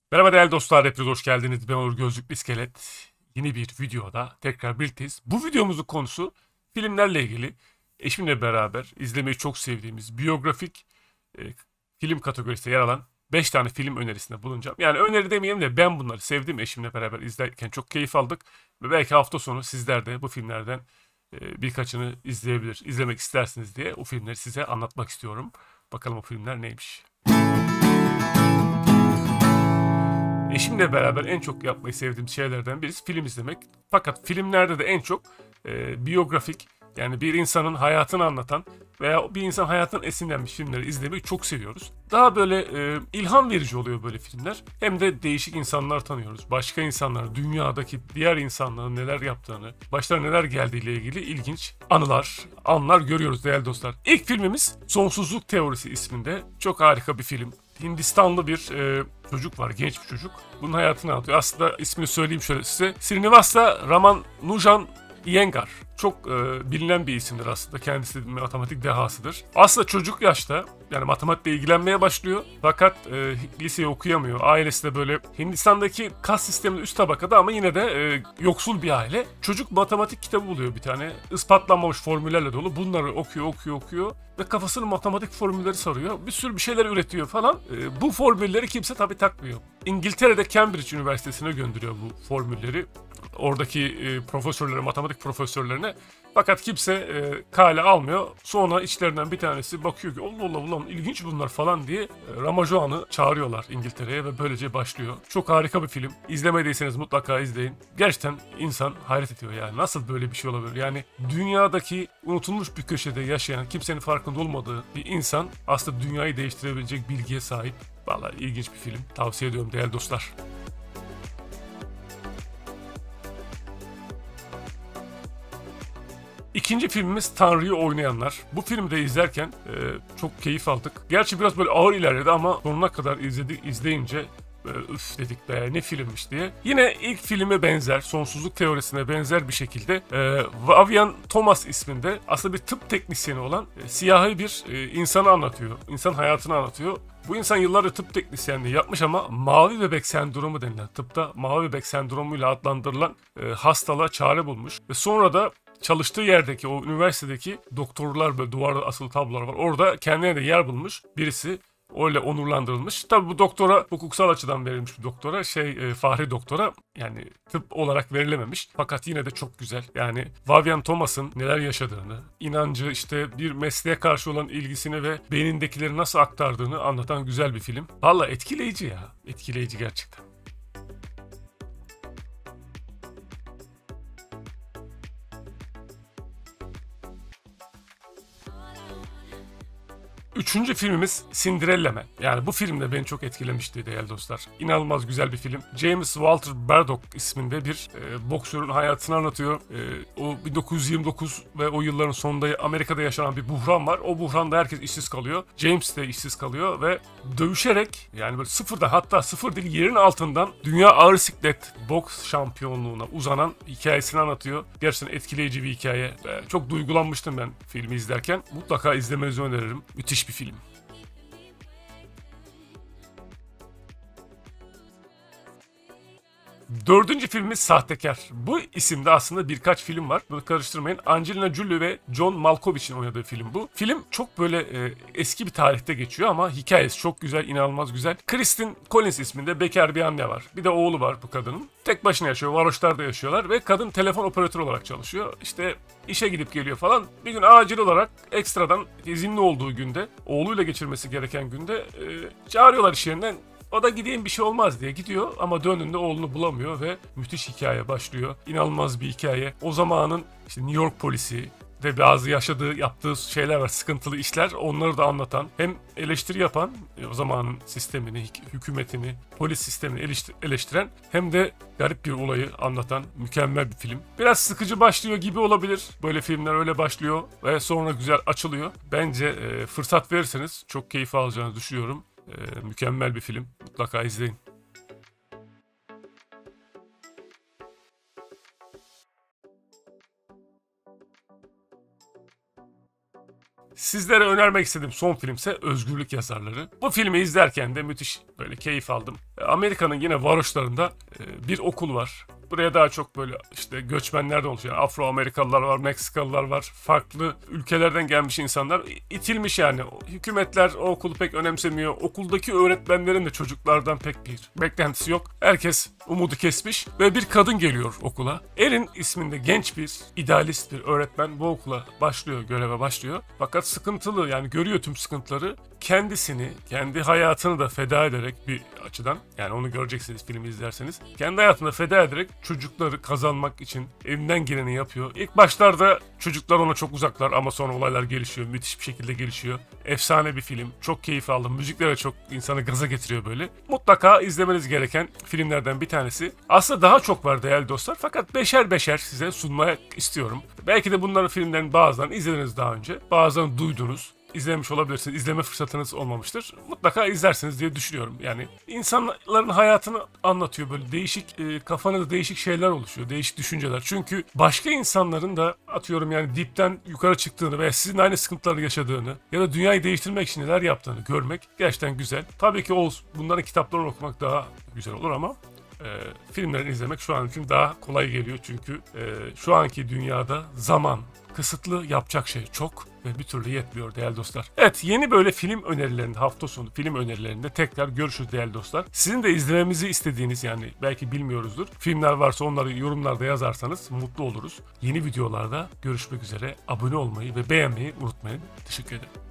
Merhaba değerli dostlar, hepiniz hoş geldiniz. Ben Onur Gözlüklü İskelet. Yeni bir videoda tekrar birlikteyiz. Bu videomuzun konusu filmlerle ilgili. Eşimle beraber izlemeyi çok sevdiğimiz biyografik e, film kategorisinde yer alan 5 tane film önerisinde bulunacağım. Yani öneri demeyeyim de ben bunları sevdim, eşimle beraber izlerken çok keyif aldık. Ve belki hafta sonu sizler de bu filmlerden birkaçını izlemek istersiniz diye o filmleri size anlatmak istiyorum. Bakalım o filmler neymiş. Eşimle beraber en çok yapmayı sevdiğim şeylerden birisi film izlemek. Fakat filmlerde de en çok biyografik, yani bir insanın hayatını anlatan veya bir insan hayatından esinlenmiş filmleri izlemeyi çok seviyoruz. Daha böyle ilham verici oluyor böyle filmler. Hem de değişik insanlar tanıyoruz. Başka insanlar, dünyadaki diğer insanların neler yaptığını, başlarına neler geldiğiyle ilgili ilginç anlar görüyoruz değerli dostlar. İlk filmimiz Sonsuzluk Teorisi isminde. Çok harika bir film. Hindistanlı bir çocuk var, genç bir çocuk. Bunun hayatını anlatıyor. Aslında ismini söyleyeyim şöyle size. Srinivasa Ramanujan Iyengar. Çok bilinen bir isimdir aslında. Kendisi bir matematik dehasıdır. Aslında çocuk yaşta yani matematikle ilgilenmeye başlıyor. Fakat liseyi okuyamıyor. Ailesi de böyle Hindistan'daki kas sisteminin üst tabakada ama yine de yoksul bir aile. Çocuk matematik kitabı buluyor bir tane. Ispatlanmamış formüllerle dolu. Bunları okuyor ve kafasını matematik formülleri sarıyor. Bir sürü bir şeyler üretiyor falan. Bu formülleri kimse tabii takmıyor. İngiltere'de Cambridge Üniversitesi'ne gönderiyor bu formülleri. Oradaki profesörlere, matematik profesörlerine. Fakat kimse kale almıyor. Sonra içlerinden bir tanesi bakıyor ki Allah Allah ulan ilginç bunlar falan diye Ramajoan'ı çağırıyorlar İngiltere'ye ve böylece başlıyor. Çok harika bir film. İzlemediyseniz mutlaka izleyin. Gerçekten insan hayret ediyor yani. Nasıl böyle bir şey olabilir? Yani dünyadaki unutulmuş bir köşede yaşayan, kimsenin farkında olmadığı bir insan aslında dünyayı değiştirebilecek bilgiye sahip. Vallahi ilginç bir film. Tavsiye ediyorum değerli dostlar. İkinci filmimiz Tanrı'yı Oynayanlar. Bu filmi de izlerken çok keyif aldık. Gerçi biraz böyle ağır ilerledi ama sonuna kadar izleyince üf dedik be ne filmmiş diye. Yine ilk filme benzer, sonsuzluk teorisine benzer bir şekilde Vavian Thomas isminde aslında bir tıp teknisyeni olan siyahi bir insanı anlatıyor. İnsan hayatını anlatıyor. Bu insan yıllarca tıp teknisyenliği yapmış ama mavi bebek sendromu denilen, tıpta mavi bebek sendromuyla adlandırılan hastalığa çare bulmuş. Ve sonra da çalıştığı yerdeki o üniversitedeki doktorlar böyle duvarda asılı tablolar var. Orada kendine de yer bulmuş birisi. Öyle onurlandırılmış. Tabi bu doktora hukuksal açıdan verilmiş bir doktora. Fahri doktora yani tıp olarak verilememiş. Fakat yine de çok güzel. Yani Vavian Thomas'ın neler yaşadığını, inancı, işte bir mesleğe karşı olan ilgisini ve beynindekileri nasıl aktardığını anlatan güzel bir film. Valla etkileyici ya. Etkileyici gerçekten. Üçüncü filmimiz Cinderella Man. Yani bu film de beni çok etkilemişti değerli dostlar. İnanılmaz güzel bir film. James Walter Murdoch isminde bir boksörün hayatını anlatıyor. O 1929 ve o yılların sonunda Amerika'da yaşanan bir buhran var. O buhranda herkes işsiz kalıyor. James de işsiz kalıyor ve dövüşerek yani böyle sıfırda hatta sıfır değil yerin altından dünya ağır siklet boks şampiyonluğuna uzanan hikayesini anlatıyor. Gerçekten etkileyici bir hikaye. Çok duygulanmıştım ben filmi izlerken. Mutlaka izlemenizi öneririm. Müthiş bir film. Dördüncü filmimiz Sahtekar. Bu isimde aslında birkaç film var. Bunu karıştırmayın. Angelina Jolie ve John Malkovich'in oynadığı film bu. Film çok böyle eski bir tarihte geçiyor ama hikayesi çok güzel, inanılmaz güzel. Kristen Collins isminde bekar bir anne var. Bir de oğlu var bu kadının. Tek başına yaşıyor, varoşlarda yaşıyorlar ve kadın telefon operatörü olarak çalışıyor. İşte işe gidip geliyor falan. Bir gün acil olarak ekstradan izinli olduğu günde, oğluyla geçirmesi gereken günde çağırıyorlar iş yerinden. O da gideyim bir şey olmaz diye gidiyor ama döndüğünde oğlunu bulamıyor ve müthiş hikaye başlıyor. İnanılmaz bir hikaye. O zamanın işte New York polisi ve bazı yaptığı şeyler var, sıkıntılı işler. Onları da anlatan, hem eleştiri yapan, o zamanın sistemini, hükümetini, polis sistemini eleştiren hem de garip bir olayı anlatan mükemmel bir film. Biraz sıkıcı başlıyor gibi olabilir. Böyle filmler öyle başlıyor ve sonra güzel açılıyor. Bence fırsat verirseniz çok keyif alacağınızı düşünüyorum. Mükemmel bir film. Mutlaka izleyin. Sizlere önermek istediğim son filmse Özgürlük Yazarları. Bu filmi izlerken de müthiş böyle keyif aldım. Amerika'nın yine varoşlarında bir okul var. Buraya daha çok böyle işte göçmenler de oluşuyor. Afro-Amerikalılar var, Meksikalılar var. Farklı ülkelerden gelmiş insanlar. İtilmiş yani. Hükümetler o okulu pek önemsemiyor. Okuldaki öğretmenlerin de çocuklardan pek bir beklentisi yok. Herkes umudu kesmiş ve bir kadın geliyor okula. Erin isminde genç bir, idealist bir öğretmen bu okula başlıyor, göreve başlıyor. Fakat sıkıntılı, yani görüyor tüm sıkıntıları. Kendisini, kendi hayatını da feda ederek bir açıdan, yani onu göreceksiniz filmi izlerseniz. Kendi hayatını feda ederek çocukları kazanmak için elinden geleni yapıyor. İlk başlarda çocuklar ona çok uzaklar ama sonra olaylar gelişiyor. Müthiş bir şekilde gelişiyor. Efsane bir film. Çok keyif aldım. Müzikler de çok insanı gaza getiriyor böyle. Mutlaka izlemeniz gereken filmlerden bir tanesi. Aslında daha çok var değerli dostlar. Fakat beşer beşer size sunmaya istiyorum. Belki de bunların filmlerin bazılarını izlediniz daha önce. Bazılarını duydunuz. İzlemiş olabilirsiniz. İzleme fırsatınız olmamıştır. Mutlaka izlersiniz diye düşünüyorum. Yani insanların hayatını anlatıyor. Böyle değişik, kafanızda değişik şeyler oluşuyor. Değişik düşünceler. Çünkü başka insanların da atıyorum yani dipten yukarı çıktığını veya sizin aynı sıkıntıları yaşadığını ya da dünyayı değiştirmek için neler yaptığını görmek gerçekten güzel. Tabii ki bunların kitaplarını okumak daha güzel olur ama filmlerini izlemek şu an için daha kolay geliyor. Çünkü şu anki dünyada zaman kısıtlı, yapacak şey çok ve bir türlü yetmiyor değerli dostlar. Evet, yeni böyle film önerilerinde, hafta sonu film önerilerinde tekrar görüşürüz değerli dostlar. Sizin de izlememizi istediğiniz, yani belki bilmiyoruzdur, filmler varsa onları yorumlarda yazarsanız mutlu oluruz. Yeni videolarda görüşmek üzere. Abone olmayı ve beğenmeyi unutmayın. Teşekkür ederim.